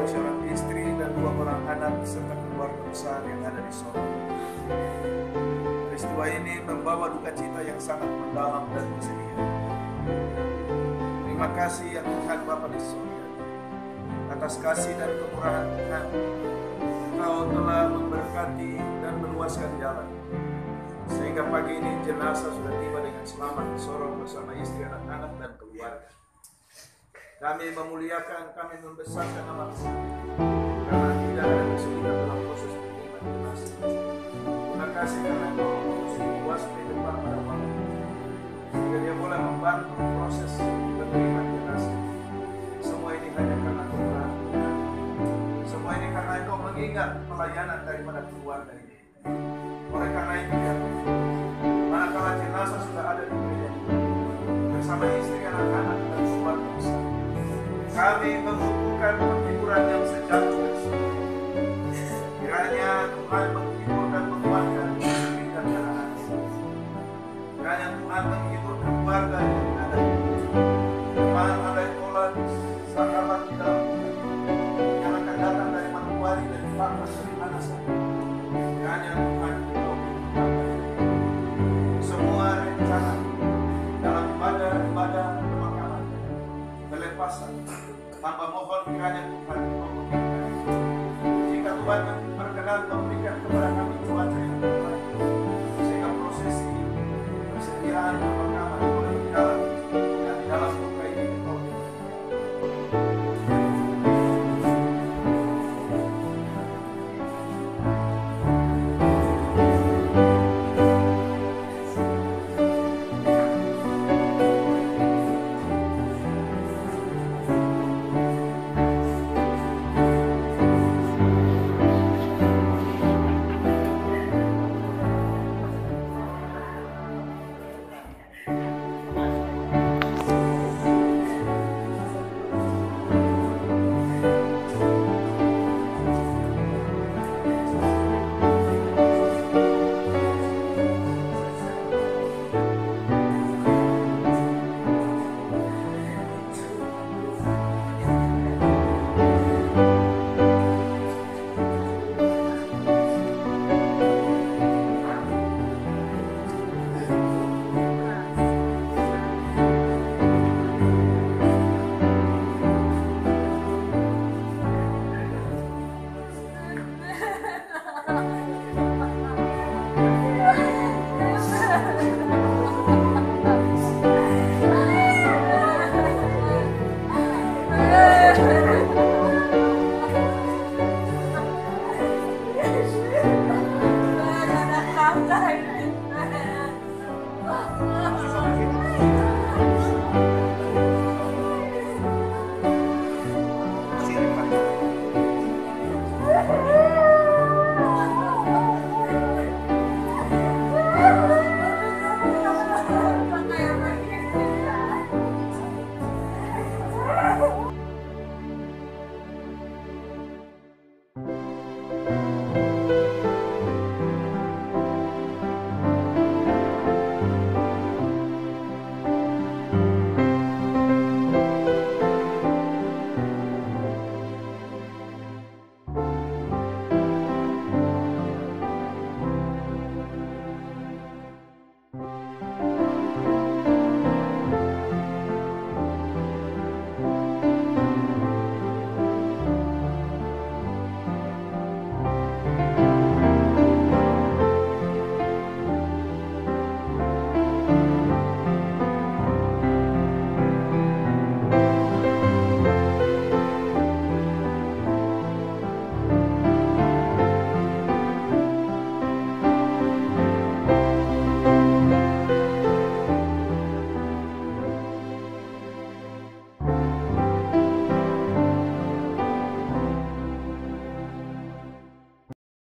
seorang istri dan 2 orang anak serta keluarga besar yang ada di Solo. Peristiwa ini membawa duka cita yang sangat mendalam dan kesedihan. Terima kasih ya Tuhan Bapa di surga, atas kasih dan kemurahan Tuhan. Engkau telah memberkati dan meluaskan jalan, sehingga pagi ini jenazah sudah tiba dengan selamat di Sorong bersama istri, anak-anak, dan keluarga. Kami memuliakan, kami membesarkan nama Tuhan, karena tidak ada kesulitan dalam proses menerima jenazah. Terima kasih karena Engkau mengutus kuasa di depan pada Bapak, sehingga dia boleh membantu proses penerimaan jenazah. Semua ini hanya karena Tuhan. Semua ini karena Engkau mengingat pelayanan daripada keluarga ini. Oleh karena itu ya, manakala jenazah sudah ada di gereja bersama istri, anak-anak, dan keluarga besar, kami membutuhkan penghiburan yang sejati dan sungguh. Kiranya Tuhan menghibur dan menguatkan istri dan anak-anak. Kiranya Tuhan menghibur keluarga yang ada. Tuhan ada olah sahabat di dalam Tuhan yang akan datang dari Manokwari, dari Pakas, dari mana saja. Kiranya Tuhan semua rencana dalam ibadah pemakaman, pelepasan, tanpa mohon kiranya Tuhan memberikan. Jika Tuhan berkenan memberikan kepada kami cuaca yang terbaik, sehingga prosesi persediaan pemakaman boleh berjalan dan dalam duka ini Engkau